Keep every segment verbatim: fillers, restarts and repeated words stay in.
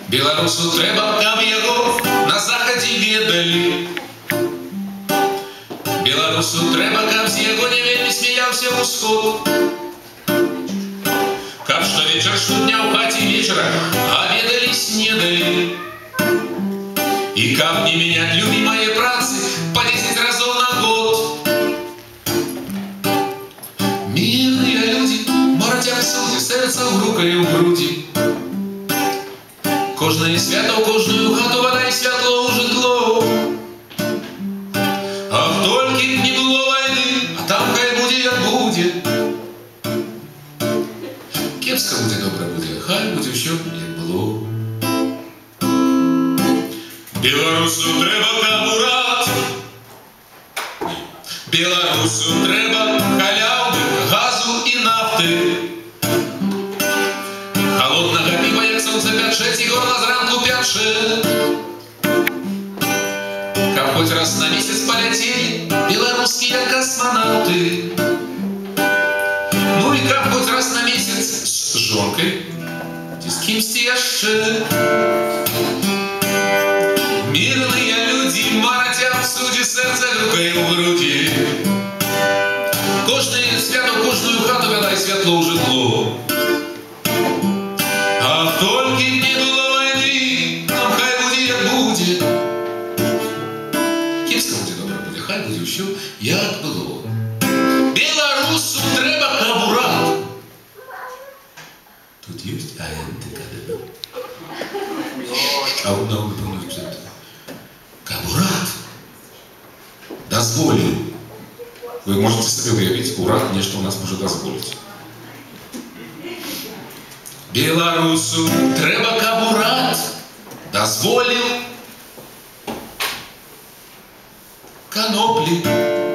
Беларусу трэба, каб яго на захадзе ведалі. Беларусу трэба, каб з яго не вельмі смяяўся ўсход. Каб штовечар, штодня ў хаце вечара абедалі, снедалі. І каб не мяняць любімае працы па дзесяць разоў на год. Мирные люди марця в суді, серце грукає ў груді. Кожне свято, кожную хату вода и святло у житло. А тільки б не було війни, а там хай буде, як буде. Кепсько буде, добре буде, хай буде все, як було. Білорусу треба кабурат, Білорусу треба халяви, газу і нафти. Холодного пива, як сонце п'ять-шесть, і горла зранку п'ять-шесть. Каб хоч раз на місяць полетели белорусские космонавты. Ну и каб хоч раз на месяц с жонкой ці з кимсь яшчэ. Мирные люди марця в суді, серце грукає у груді. Кожне свято, кожную хату вела і святло у житло. А тільки б не було війни, нам хай буде, як буде. Кепсько буде, добре буде, хай буде все, як було. Білорусу треба кабурат. Тут є агенти КДБ. А одна виконують це. Кабурат дозволил. Вы можете себе уявить, урад нечто у нас может дозволить. Белорусу треба кабурат дозволил конопли.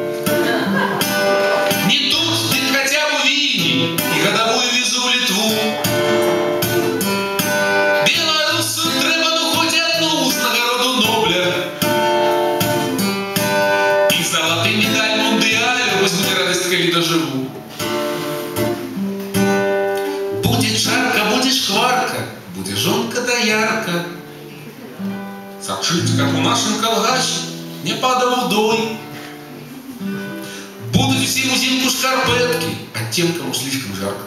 Не тут, ты хотя бы вини и годовую визу в Литву. Белорусу треба ну хоть одну с нагороду Нобля. И золотый медаль Мундиалю, пусть будет радость, коли доживу. Будет жарко, будет шкварка, будет жонка да ярко. Сачить, как у нашем колгасе, не падал вдой. Будут всем узимку шкарпетки, а тем, кому слишком жарко,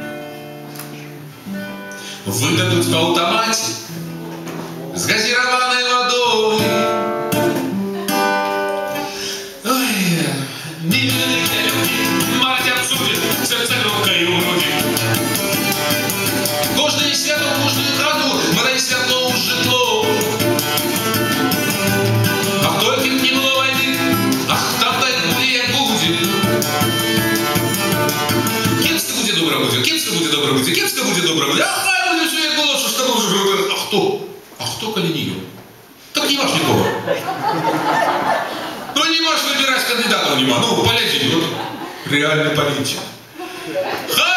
выдадут в автомате с газированной водой. Ой, мирные люди марця в суді, серце грукає у груді. Кожне свято, кожную хату вода і святло у житло. А тільки б не було війни, ах, там так буде, як буде. Кепсько буде, добре буде, кепсько буде, добре буде, кепсько буде, добре буде. А хай буде все, як було, що ж там вже говорить. А хто? А хто, коли не його? Так не ваш нікого. Ну не можешь выбирать кандидатов, нема. Ну, полезете, вот реальный политик.